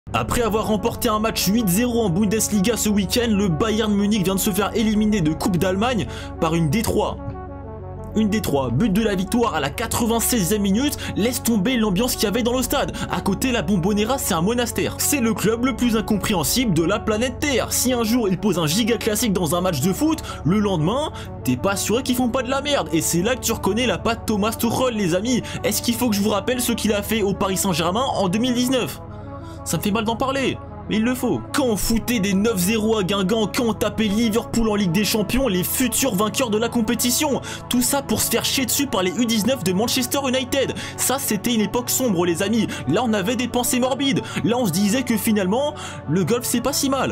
Après avoir remporté un match 8-0 en Bundesliga ce week-end, le Bayern Munich vient de se faire éliminer de Coupe d'Allemagne par une D3. Une D3, but de la victoire à la 96e minute, laisse tomber l'ambiance qu'il y avait dans le stade. À côté, la Bombonera, c'est un monastère. C'est le club le plus incompréhensible de la planète Terre. Si un jour ils posent un giga classique dans un match de foot, le lendemain, t'es pas assuré qu'ils font pas de la merde. Et c'est là que tu reconnais la patte Thomas Tuchel, les amis. Est-ce qu'il faut que je vous rappelle ce qu'il a fait au Paris Saint-Germain en 2019 ? Ça me fait mal d'en parler, mais il le faut. Quand on foutait des 9-0 à Guingamp, quand on tapait Liverpool en Ligue des Champions, les futurs vainqueurs de la compétition. Tout ça pour se faire chier dessus par les U19 de Manchester United. Ça, c'était une époque sombre, les amis. Là, on avait des pensées morbides. Là, on se disait que finalement, le golf, c'est pas si mal.